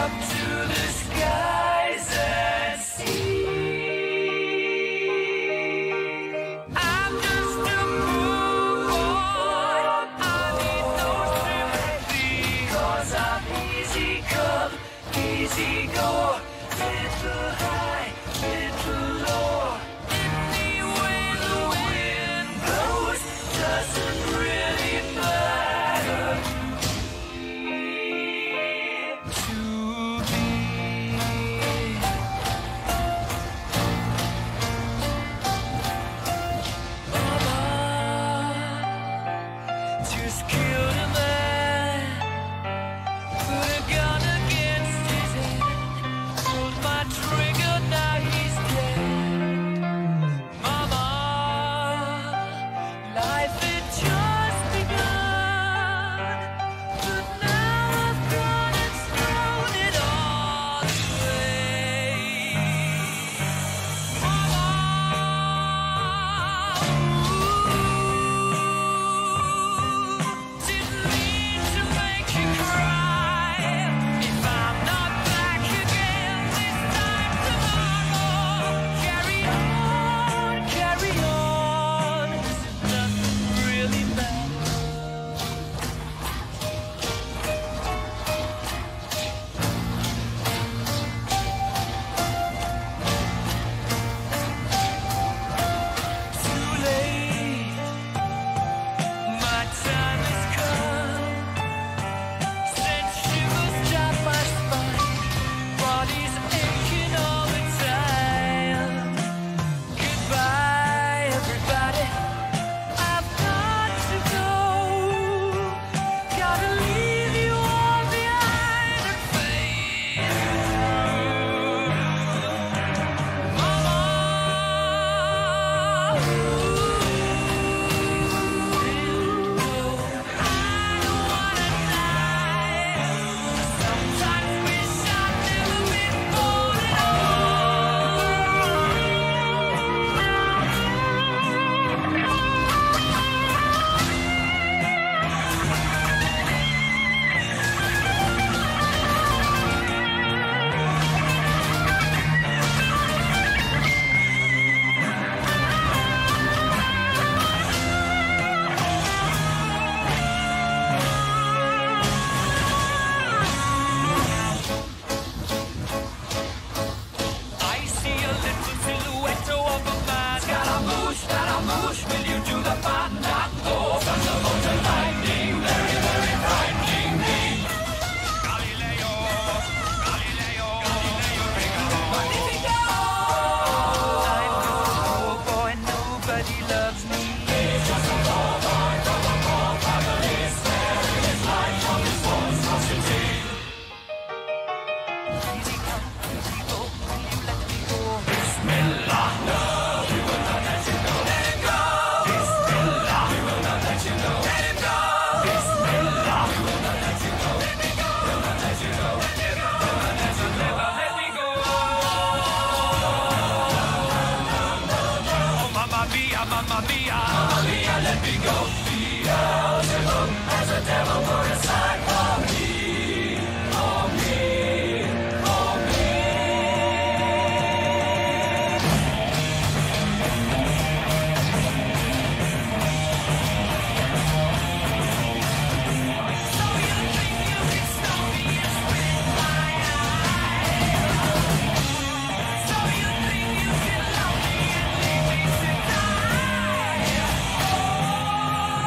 up to the skies and see. I'm just a poor boy, I need no sympathy, 'cause I'm easy come, easy go, little high, little low. Any way the wind blows doesn't really matter to me. Mama just killed a man, put a gun against his head, pulled my trigger, now he's dead. Mama, life had just begun, but now I've gone and thrown it all away. Mama, didn't mean to make you cry. If I'm not back again this time tomorrow, carry on, carry on, 'cause it doesn't really matter. Too late, my time has come. Sent shivers down my spine, body's aching all the time. Goodbye, everybody, I've got to go. Gotta leave you all behind and fade through. Mama, I don't wanna die. Sometimes wish I'd never been born at I see a little silhouette of a man. Scaramouche, will you do the fandango? Thunderbolt and lightning, very, very frightening me. Galileo, Galileo, Figaro, Magnifico. I'm just a poor boy, nobody loves me. He's just a poor boy from a poor family, sparing his life from his monstrosity. Easy come, easy go, will you let me go? Bismillah, no, we will not let you go. Let him go. Bismillah, we will not let you go. Let him go. Bismillah, we will not let you go. Let me go. We'll not let you go. Let me go. We'll not let you never let me go. Oh, mamma mia, mamma mia, mamma mia, let me go. Beelzebub has a devil put aside for me, for me, for me. So you think you can stop me and spit my eye? So you think you can love me and leave me to die? Oh,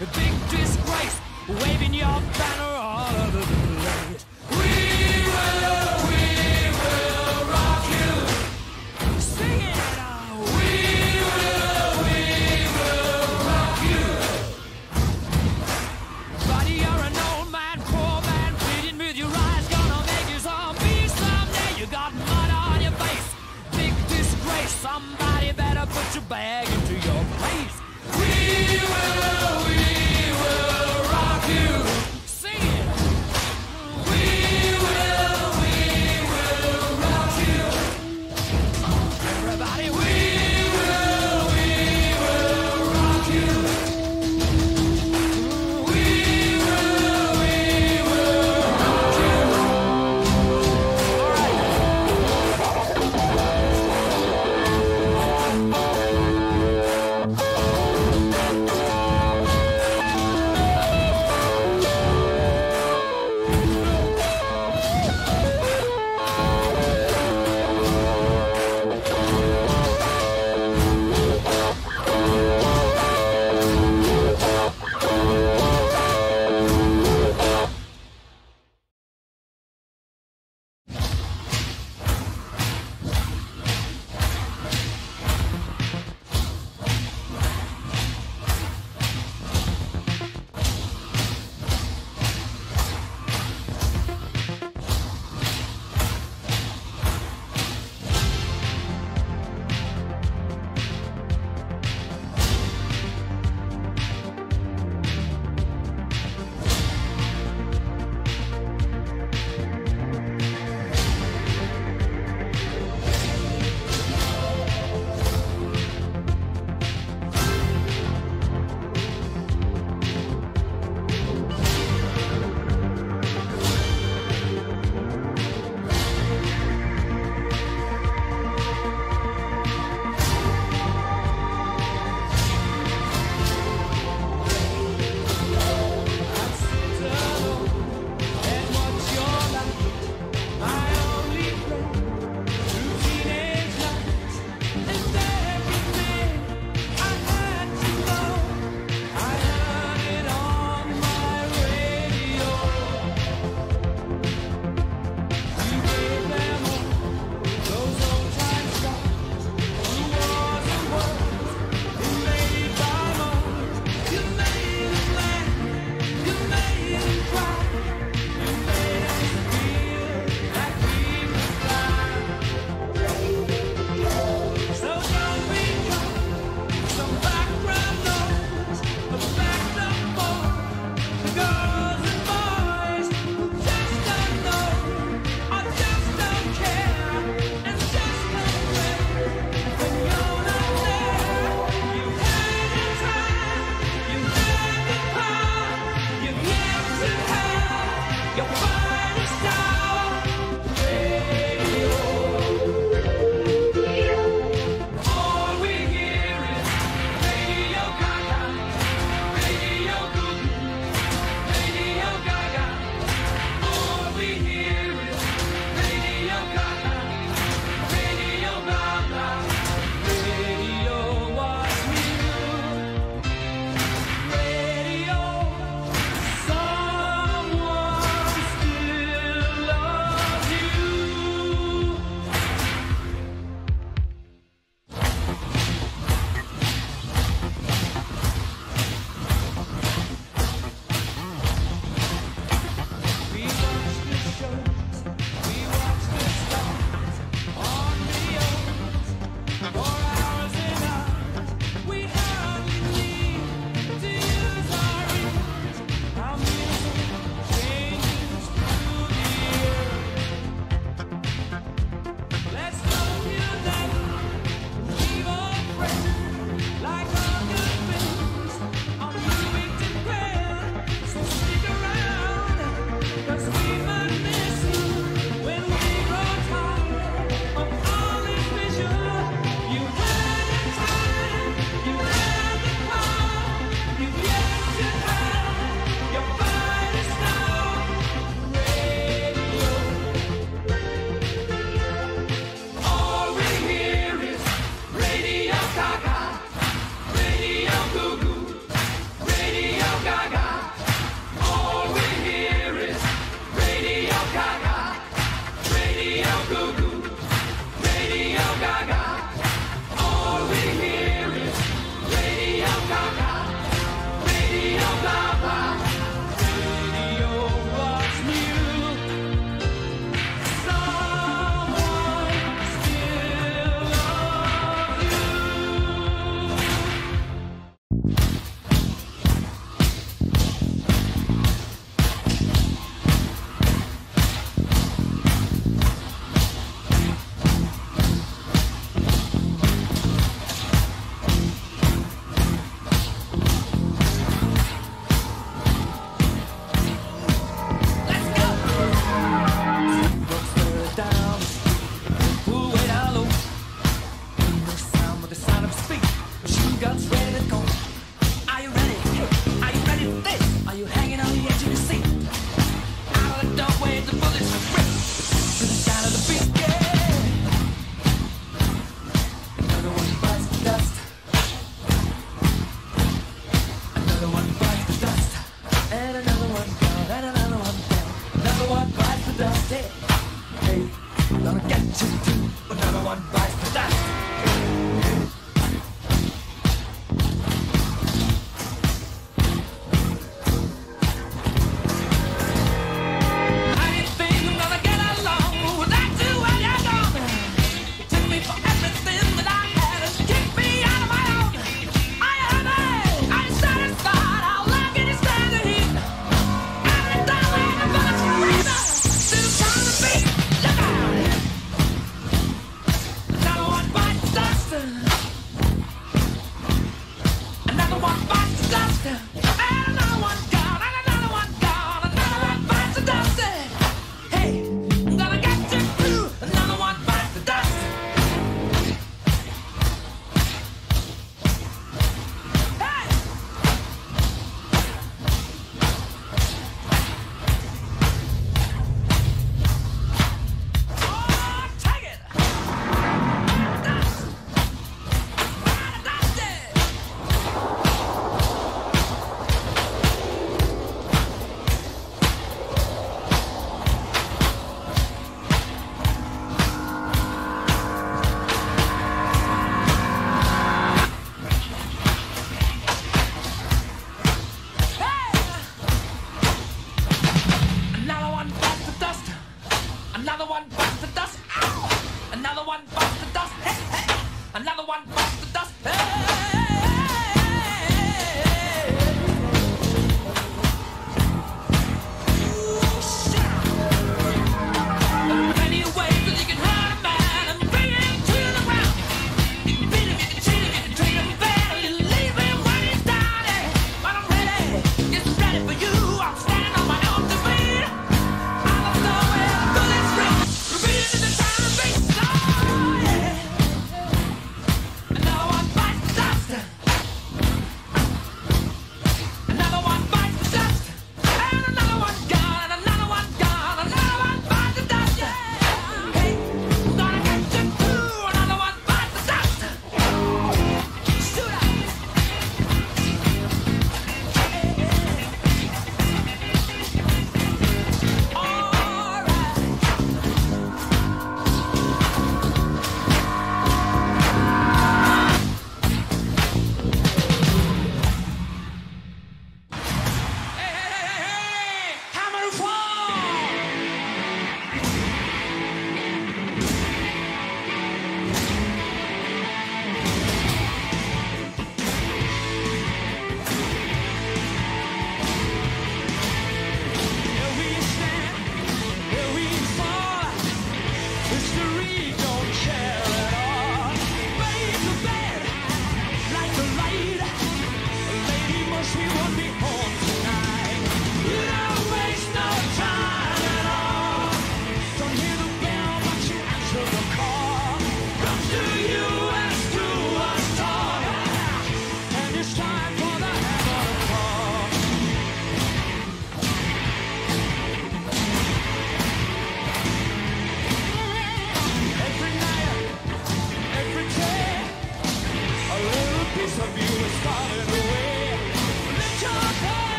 a big disgrace, waving your banner